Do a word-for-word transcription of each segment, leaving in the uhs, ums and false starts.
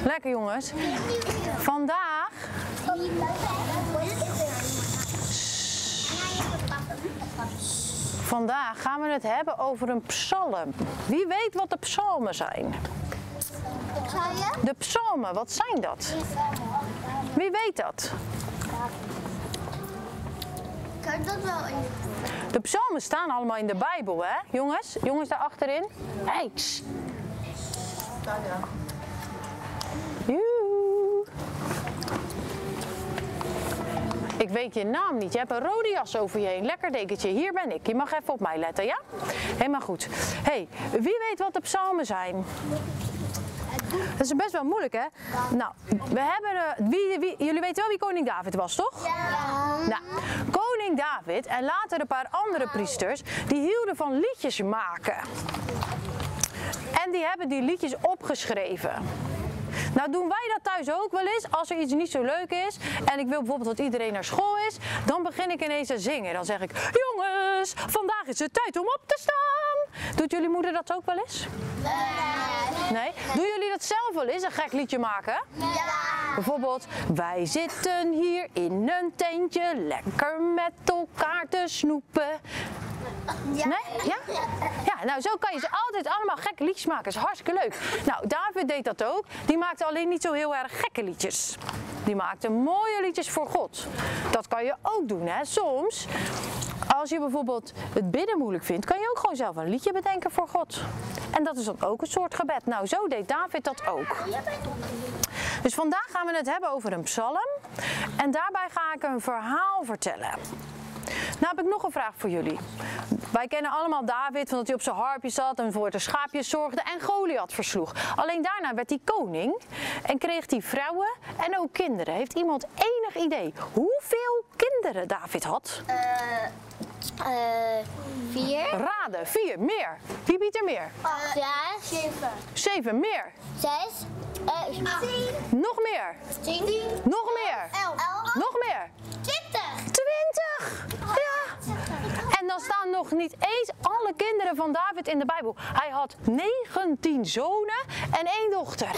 Lekker jongens. Vandaag... Vandaag gaan we het hebben over een psalm. Wie weet wat de psalmen zijn? De psalmen, wat zijn dat? Wie weet dat? Kan dat wel in? De psalmen staan allemaal in de Bijbel, hè? Jongens, jongens daar achterin. Hey, tss. Joe. Ik weet je naam niet. Je hebt een rode jas over je heen. Lekker dekentje. Hier ben ik. Je mag even op mij letten, ja? Helemaal goed. Hey, wie weet wat de psalmen zijn? Dat is best wel moeilijk, hè? Nou, we hebben... Uh, wie, wie, jullie weten wel wie koning David was, toch? Ja. Nou, koning David en later een paar andere priesters, die hielden van liedjes maken. En die hebben die liedjes opgeschreven. Nou doen wij dat thuis ook wel eens, als er iets niet zo leuk is en ik wil bijvoorbeeld dat iedereen naar school is, dan begin ik ineens te zingen. Dan zeg ik, jongens, vandaag is het tijd om op te staan. Doet jullie moeder dat ook wel eens? Nee. Nee? Doen jullie dat zelf wel eens, een gek liedje maken? Ja. Bijvoorbeeld, wij zitten hier in een tentje, lekker met elkaar te snoepen. Ja. Nee? Ja? Ja, nou zo kan je ze altijd allemaal gekke liedjes maken. Dat is hartstikke leuk. Nou, David deed dat ook. Die maakte alleen niet zo heel erg gekke liedjes. Die maakte mooie liedjes voor God. Dat kan je ook doen, hè. Soms, als je bijvoorbeeld het bidden moeilijk vindt, kan je ook gewoon zelf een liedje bedenken voor God. En dat is dan ook een soort gebed. Nou, zo deed David dat ook. Dus vandaag gaan we het hebben over een psalm. En daarbij ga ik een verhaal vertellen. Nou heb ik nog een vraag voor jullie. Wij kennen allemaal David, van dat hij op zijn harpje zat en voor de schaapjes zorgde en Goliath versloeg. Alleen daarna werd hij koning en kreeg hij vrouwen en ook kinderen. Heeft iemand enig idee hoeveel kinderen David had? Uh, uh, vier. Raden, vier, meer. Wie biedt er meer? Uh, Zes. Zeven. Zeven, meer. Zes. Uh, tien. Nog meer. Tien. Nog meer. Elf. Elf. Nog meer. Twintig. Twintig! Ja! En dan staan nog niet eens alle kinderen van David in de Bijbel. Hij had negentien zonen en één dochter.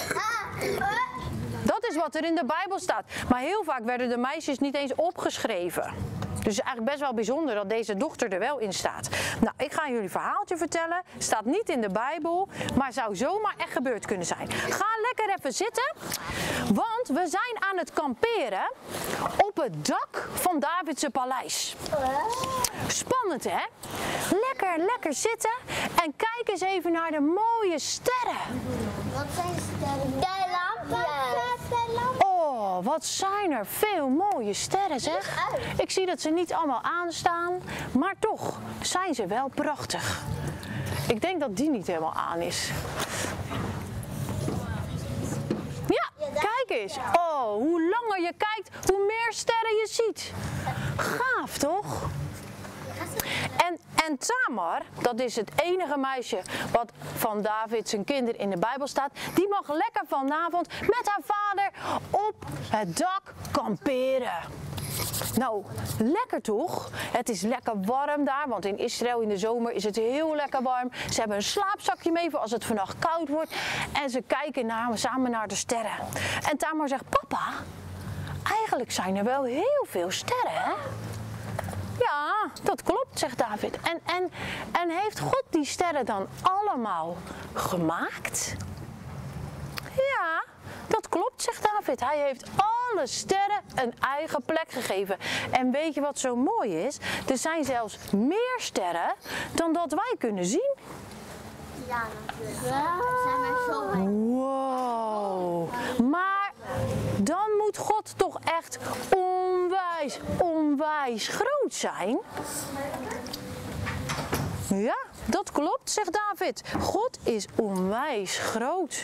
Dat is wat er in de Bijbel staat. Maar heel vaak werden de meisjes niet eens opgeschreven. Dus het is eigenlijk best wel bijzonder dat deze dochter er wel in staat. Nou, ik ga jullie een verhaaltje vertellen. Staat niet in de Bijbel, maar zou zomaar echt gebeurd kunnen zijn. Ga lekker even zitten, want we zijn aan het kamperen op het dak van David's paleis. Spannend, hè? Lekker, lekker zitten en kijk eens even naar de mooie sterren. Wat zijn sterren? De lampjes. Oh, wat zijn er veel mooie sterren, zeg. Ik zie dat ze niet allemaal aanstaan, maar toch zijn ze wel prachtig. Ik denk dat die niet helemaal aan is. Ja, kijk eens. Oh, hoe langer je kijkt, hoe meer sterren je ziet. Gaaf, toch? En, en Tamar, dat is het enige meisje wat van David zijn kinderen in de Bijbel staat, die mag lekker vanavond met haar vader op het dak kamperen. Nou, lekker toch? Het is lekker warm daar, want in Israël in de zomer is het heel lekker warm. Ze hebben een slaapzakje mee voor als het vannacht koud wordt. En ze kijken naar, samen naar de sterren. En Tamar zegt, papa, eigenlijk zijn er wel heel veel sterren, hè? Ja, dat klopt, zegt David. En, en, en heeft God die sterren dan allemaal gemaakt? Ja, dat klopt, zegt David. Hij heeft alle sterren een eigen plek gegeven. En weet je wat zo mooi is? Er zijn zelfs meer sterren dan dat wij kunnen zien. Ja, natuurlijk. Er zijn maar zo weinig. Wow. Maar dan moet God toch echt onwijs, onwijs groot zijn? Ja, dat klopt, zegt David. God is onwijs groot.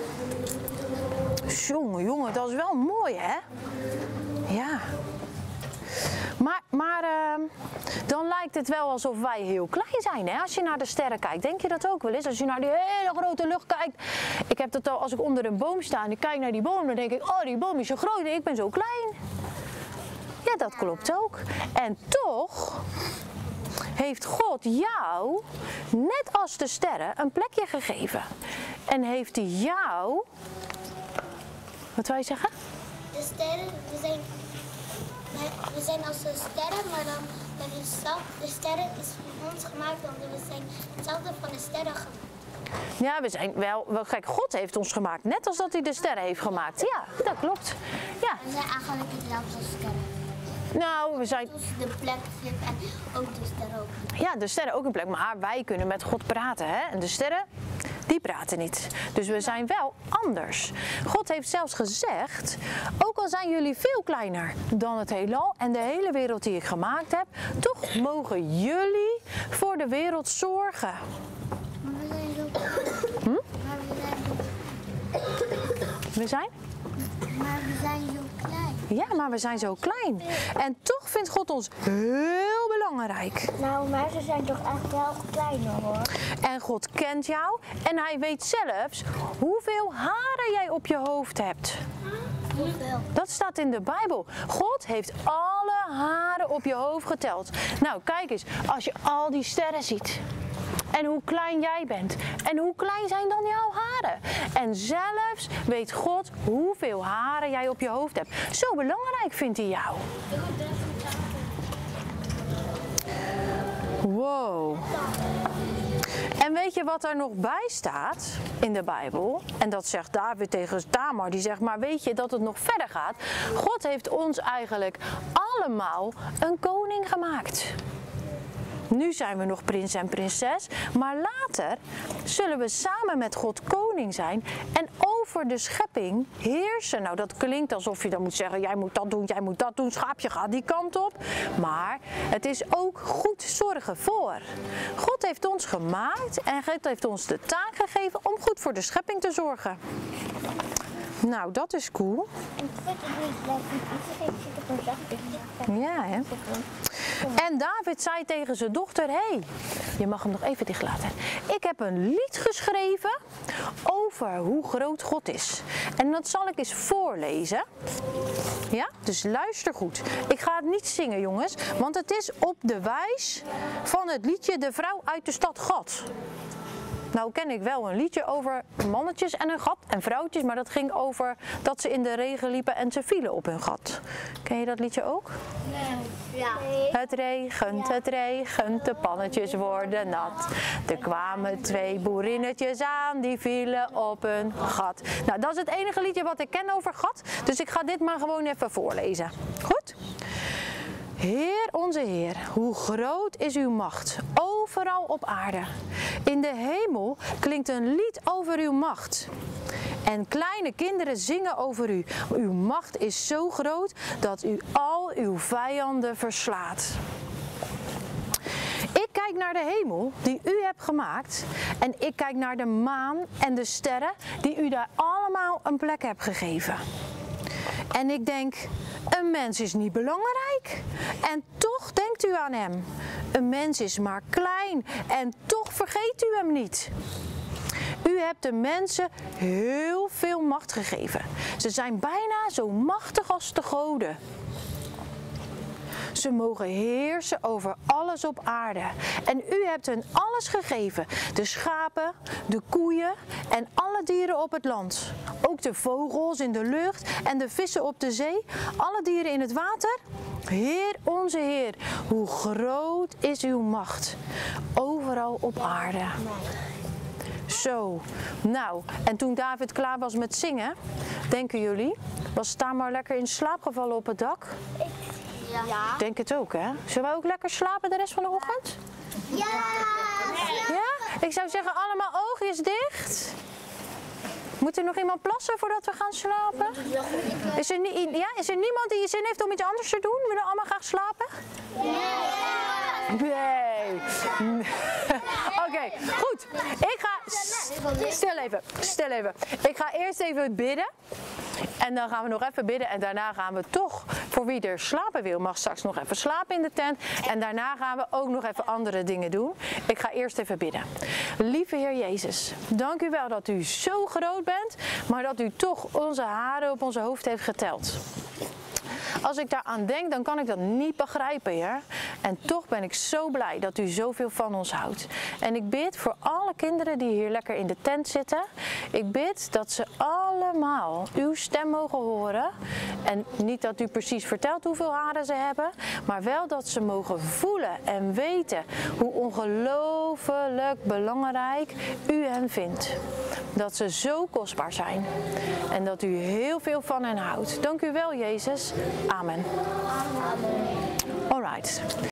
Jongen, jongen, dat is wel mooi, hè? Ja. Maar, maar uh, dan lijkt het wel alsof wij heel klein zijn, hè? Als je naar de sterren kijkt. Denk je dat ook wel eens? Als je naar die hele grote lucht kijkt. Ik heb dat al als ik onder een boom sta en ik kijk naar die boom, dan denk ik, oh, die boom is zo groot en ik ben zo klein. Ja, dat klopt ook. En toch heeft God jou, net als de sterren, een plekje gegeven. En heeft hij jou Wat wou je zeggen? De sterren, we zijn, we zijn als de sterren, maar dan met de, stel, de sterren is van ons gemaakt, want we zijn hetzelfde van de sterren gemaakt. Ja, we zijn wel, wel, kijk, God heeft ons gemaakt, net als dat hij de sterren heeft gemaakt. Ja, dat klopt. Ja. We zijn eigenlijk hetzelfde als sterren. Nou, we zijn... Dus de plek zit en ook de sterren ook. Ja, de sterren ook een plek, maar wij kunnen met God praten, hè? En de sterren, die praten niet. Dus we zijn wel anders. God heeft zelfs gezegd, ook al zijn jullie veel kleiner dan het heelal en de hele wereld die ik gemaakt heb, toch mogen jullie voor de wereld zorgen. Maar we zijn zo klein. Hm? Maar we zijn zo... We zijn? Maar we zijn zo klein. Ja, maar we zijn zo klein. En toch vindt God ons heel belangrijk. Nou, maar ze zijn toch echt wel kleiner hoor. En God kent jou en hij weet zelfs hoeveel haren jij op je hoofd hebt. Hoeveel? Dat staat in de Bijbel. God heeft alle haren op je hoofd geteld. Nou, kijk eens, als je al die sterren ziet. En hoe klein jij bent. En hoe klein zijn dan jouw haren. En zelfs weet God hoeveel haren jij op je hoofd hebt. Zo belangrijk vindt hij jou. Wow. En weet je wat er nog bij staat in de Bijbel? En dat zegt David tegen Tamar. Die zegt, maar weet je dat het nog verder gaat? God heeft ons eigenlijk allemaal een koning gemaakt. Nu zijn we nog prins en prinses, maar later zullen we samen met God koning zijn en over de schepping heersen. Nou, dat klinkt alsof je dan moet zeggen, jij moet dat doen, jij moet dat doen, schaapje gaat die kant op. Maar het is ook goed zorgen voor. God heeft ons gemaakt en God heeft ons de taak gegeven om goed voor de schepping te zorgen. Nou, dat is cool. Ja, hè? En David zei tegen zijn dochter, hé, hey, je mag hem nog even dicht laten. Ik heb een lied geschreven over hoe groot God is. En dat zal ik eens voorlezen. Ja, dus luister goed. Ik ga het niet zingen, jongens, want het is op de wijs van het liedje De Vrouw uit de Stad Gat. Nou ken ik wel een liedje over mannetjes en een gat en vrouwtjes, maar dat ging over dat ze in de regen liepen en ze vielen op hun gat. Ken je dat liedje ook? Nee. Ja. Het regent, het regent, de pannetjes worden nat. Er kwamen twee boerinnetjes aan, die vielen op hun gat. Nou, dat is het enige liedje wat ik ken over gat, dus ik ga dit maar gewoon even voorlezen. Goed? Heer onze Heer, hoe groot is uw macht, overal op aarde. In de hemel klinkt een lied over uw macht. En kleine kinderen zingen over u. Uw macht is zo groot dat u al uw vijanden verslaat. Ik kijk naar de hemel die u hebt gemaakt. En ik kijk naar de maan en de sterren die u daar allemaal een plek hebt gegeven. En ik denk, een mens is niet belangrijk. En toch denkt u aan hem. Een mens is maar klein en toch vergeet u hem niet. U hebt de mensen heel veel macht gegeven. Ze zijn bijna zo machtig als de goden. Ze mogen heersen over alles op aarde. En u hebt hen alles gegeven. De schapen, de koeien en alle dieren op het land. Ook de vogels in de lucht en de vissen op de zee. Alle dieren in het water. Heer onze Heer, hoe groot is uw macht. Overal op aarde. Zo, nou, en toen David klaar was met zingen, denken jullie, was Tamar lekker in slaap gevallen op het dak? Ja. Ja. Denk het ook, hè? Zullen we ook lekker slapen de rest van de ochtend? Ja. Ja? Ik zou zeggen, allemaal oogjes dicht. Moet er nog iemand plassen voordat we gaan slapen? Is er, nie, ja? Is er niemand die zin heeft om iets anders te doen? Willen we allemaal graag slapen? Nee. Nee. Oké, okay, goed. Ik ga... Stil even, stil even. Ik ga eerst even bidden. En dan gaan we nog even bidden. En daarna gaan we toch, voor wie er slapen wil, mag straks nog even slapen in de tent. En daarna gaan we ook nog even andere dingen doen. Ik ga eerst even bidden. Lieve Heer Jezus, dank u wel dat u zo groot bent, maar dat u toch onze haren op onze hoofd heeft geteld. Als ik daaraan denk, dan kan ik dat niet begrijpen, Heer. En toch ben ik zo blij dat u zoveel van ons houdt. En ik bid voor alle kinderen die hier lekker in de tent zitten. Ik bid dat ze allemaal uw stem mogen horen. En niet dat u precies vertelt hoeveel haren ze hebben, maar wel dat ze mogen voelen en weten hoe ongelooflijk belangrijk u hen vindt. Dat ze zo kostbaar zijn en dat u heel veel van hen houdt. Dank u wel, Jezus. Amen. Amen. All right.